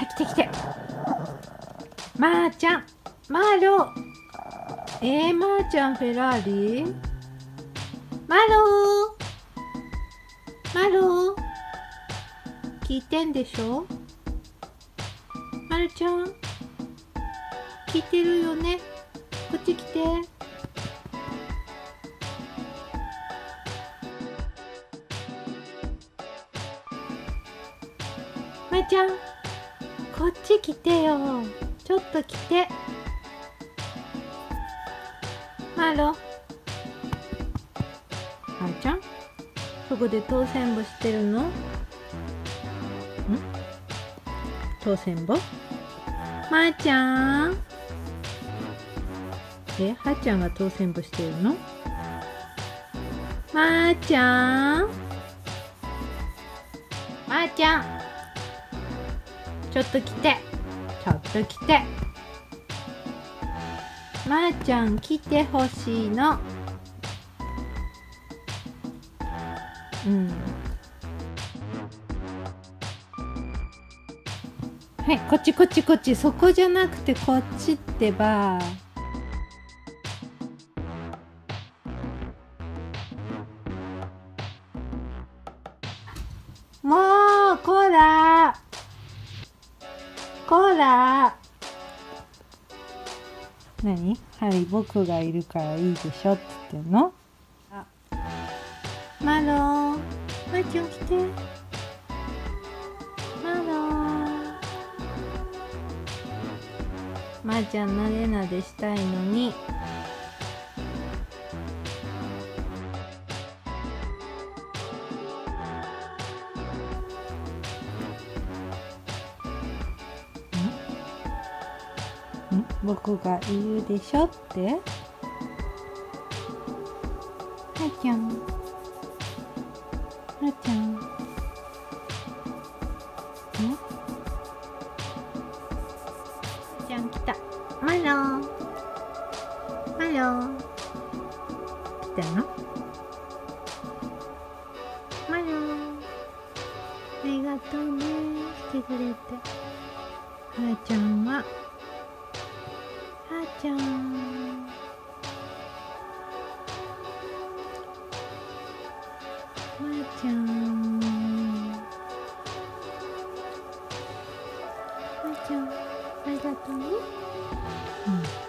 来て来て。まーちゃん、マロ。まーちゃんフェラーリ。マロー。マロー。聞いてんでしょ。まるちゃん。聞いてるよね。こっち来て。まるちゃん。こっち来てよ。ちょっと来て。マロ。まるちゃん。そこで当選簿してるの？当選簿？まーちゃん。はーちゃんが当選簿してるの？まーちゃん。まーちゃん。ちょっと来て。ちょっと来て。まーちゃん来てほしいの。はい、こっちこっちこっち。そこじゃなくてこっちってば。もうこらこら。何？はい、僕がいるからいいでしょって言ってんの？マロー、まーちゃん来て。マロー。まーちゃんなでなでしたいのに。僕がいるでしょって。はーちゃん。はーちゃん。ちゃん来た。マロー。マロー。来たの？マロー。ありがとうね。来てくれて。はーちゃんは。はーちゃん。まーちゃん。まーちゃん。ありがとうね。